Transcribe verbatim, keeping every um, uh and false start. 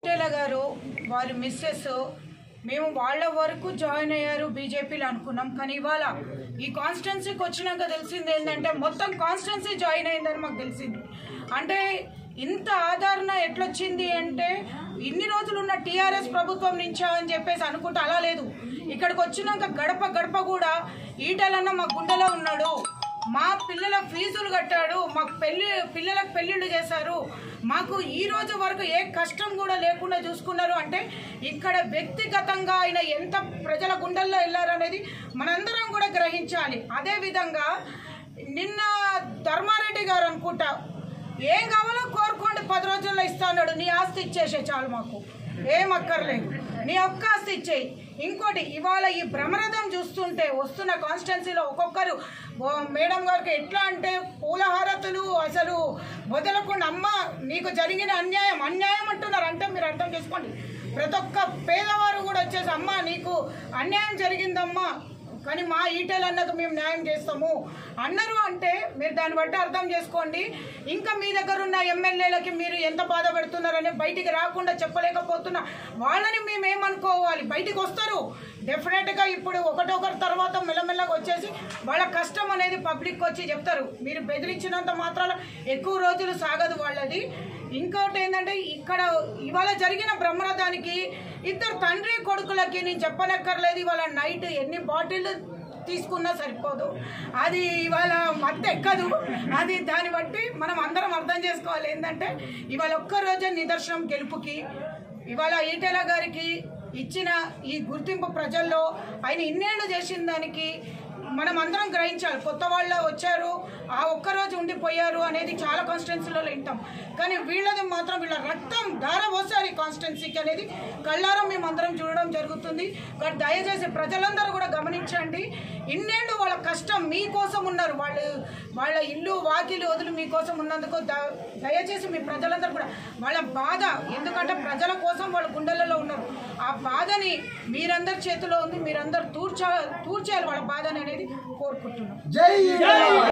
ఈటెల గారు వారి మిస్సెస్ మేము వాళ్ళ వరకు జాయిన్ అయ్యారు బీజేపీలో అనుకున్నాం. కానీ ఇవాళ ఈ కాన్స్టిట్యున్సీకి వచ్చినాక తెలిసింది ఏంటంటే మొత్తం కాన్స్టిట్యున్సీ జాయిన్ అయిందని మాకు తెలిసింది. అంటే ఇంత ఆదరణ ఎట్లొచ్చింది అంటే ఇన్ని రోజులు ఉన్న టీఆర్ఎస్ ప్రభుత్వం నుంచా అని చెప్పేసి అనుకుంటే అలా లేదు. ఇక్కడికి వచ్చినాక గడప గడప కూడా ఈటెలన్న మా గుండెలో ఉన్నాడు, మా పిల్లల ఫీజులు కట్టాడు, మాకు పెళ్ళి పిల్లలకు పెళ్ళిళ్ళు చేశారు, మాకు ఈ రోజు వరకు ఏ కష్టం కూడా లేకుండా చూసుకున్నారు. అంటే ఇక్కడ వ్యక్తిగతంగా ఆయన ఎంత ప్రజల గుండెల్లో వెళ్ళారనేది మనందరం కూడా గ్రహించాలి. అదేవిధంగా నిన్న ధర్మారెడ్డి గారు అనుకుంటా ఏం కావాలో కోరుకోండి పది రోజుల్లో ఇస్తాడు, నీ ఆస్తి ఇచ్చేసే చాలు, మాకు ఏం అక్కర్లేదు, నీ ఒక్క ఆస్తి ఇచ్చేయి. ఇంకోటి ఇవాళ ఈ భ్రమరథం చూస్తుంటే వస్తున్న కాన్స్టిట్యున్సీలో ఒక్కొక్కరు మేడం గారికి ఎట్లా అంటే పూలహారతులు అసలు వదలకుండా అమ్మ నీకు జరిగిన అన్యాయం అన్యాయం అంటున్నారు. అంటే మీరు అర్థం చేసుకోండి, ప్రతి ఒక్క పేదవారు కూడా వచ్చేసి అమ్మ నీకు అన్యాయం జరిగిందమ్మా కానీ మా ఈటెల అన్నకు మేము న్యాయం చేస్తాము అన్నారు. అంటే మీరు దాన్ని బట్టి అర్థం చేసుకోండి. ఇంకా మీ దగ్గర ఉన్న ఎమ్మెల్యేలకి మీరు ఎంత బాధ పెడుతున్నారని బయటికి రాకుండా చెప్పలేకపోతున్నా వాళ్ళని మేము ఏమనుకోవాలి, బయటికి వస్తారు డెఫినెట్గా. ఇప్పుడు ఒకటొకరి తర్వాత మెల్లమెల్లగా వచ్చేసి వాళ్ళ కష్టం అనేది పబ్లిక్ వచ్చి చెప్తారు. మీరు బెదిరించినంత మాత్రాల ఎక్కువ రోజులు సాగదు వాళ్ళది. ఇంకోటి ఏంటంటే ఇక్కడ ఇవాళ జరిగిన బ్రహ్మరథానికి ఇద్దరు తండ్రి కొడుకులకి నేను చెప్పనక్కర్లేదు, ఇవాళ నైట్ ఎన్ని బాటిల్ తీసుకున్నా సరిపోదు, అది ఇవాళ మత్తు ఎక్కదు. అది దాన్ని బట్టి మనం అందరం అర్థం చేసుకోవాలి ఏంటంటే ఇవాళ ఒక్కరోజే నిదర్శనం గెలుపుకి. ఇవాళ ఈటెల గారికి ఇచ్చిన ఈ గుర్తింపు ప్రజల్లో ఆయన ఇన్నేళ్ళు చేసిన దానికి మనం అందరం గ్రహించాలి. కొత్త వాళ్ళు వచ్చారు, ఆ ఒక్కరోజు ఉండిపోయారు అనేది చాలా కాన్స్టిట్యున్సీలో వింటాం. కానీ వీళ్ళది మాత్రం వీళ్ళ రక్తం ధార పోసారు ఈ కాన్స్టిట్యున్సీకి అనేది కళ్ళారా మేము అందరం చూడడం జరుగుతుంది. బట్ దయచేసి ప్రజలందరూ కూడా గమనించండి, ఇన్నేళ్ళు వాళ్ళ కష్టం మీకోసం ఉన్నారు, వాళ్ళు వాళ్ళ ఇల్లు వాకిలు వదిలి మీకోసం ఉన్నందుకు దయచేసి మీ ప్రజలందరూ కూడా వాళ్ళ బాధ, ఎందుకంటే ప్రజల కోసం వాళ్ళ గుండెలలో ఉన్నారు, ఆ బాధని మీరందరి చేతిలో ఉంది, మీరందరూ తూర్చా తూర్చేయాలి వాళ్ళ బాధని అనేది కోరుకుంటున్నాం.